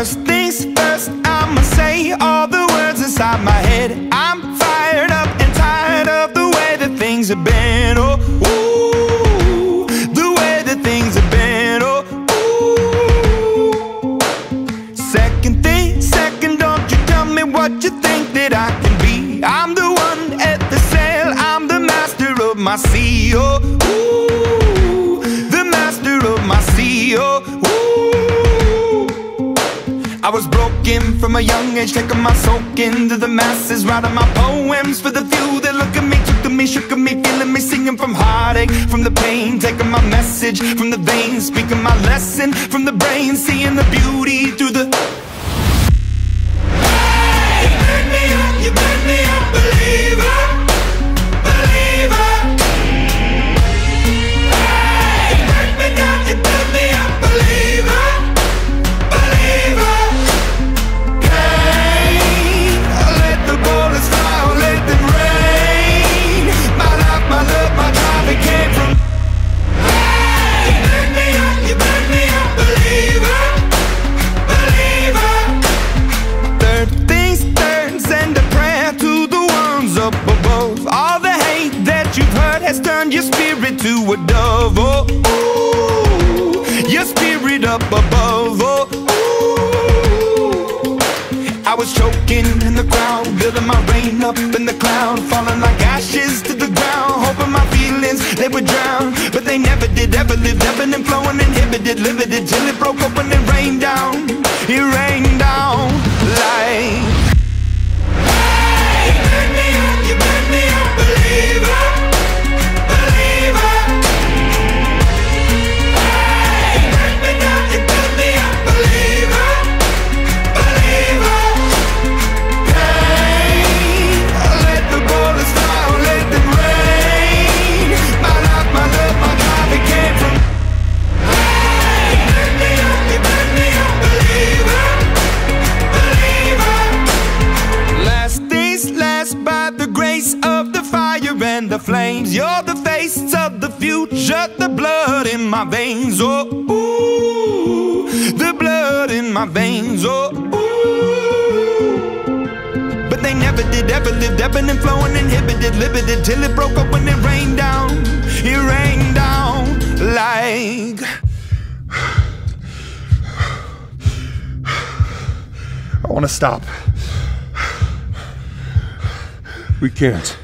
First things first, I'ma say all the words inside my head. I'm fired up and tired of the way that things have been. Oh, ooh, the way that things have been. Oh, ooh. Second thing, second, don't you tell me what you think that I can be. I'm the one at the sail, I'm the master of my sea. Oh, ooh, the master of my sea. Oh, ooh. I was broken from a young age, taking my soak into the masses, writing my poems for the few that look at me, took to me, shook at me, feeling me, singing from heartache, from the pain, taking my message from the veins, speaking my lesson from the brain, seeing the beauty through the... Hey, you burn me up, you burn me up, believer, believer. Hey, you burn me down, you burn me up, believer, believer. Turn your spirit to a dove, oh, ooh, your spirit up above, oh, ooh. I was choking in the crowd, building my rain up in the cloud, falling like ashes to the ground, hoping my feelings, they would drown, but they never did, ever lived, ebbing and flowing, inhibited, limited, till it broke open and rained down, it rained down like... Hey, you burn me up, you burn me up, believer. And the flames, you're the face of the future, the blood in my veins, oh, ooh, the blood in my veins, oh, ooh. But they never did, ever lived, ebbing and flowing, inhibited, limited, till it broke up when it rained down like... I want to stop. We can't.